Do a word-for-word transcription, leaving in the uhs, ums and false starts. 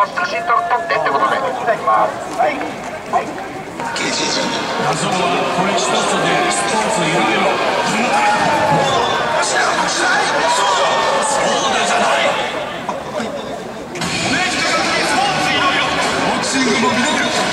の写真撮ってってことでいただきます。はいはい。 謎はこれ一つでスポーツいろいろ。そうでじゃない。ねえ、人がスポーツいろいろ。ボクシングも見れる。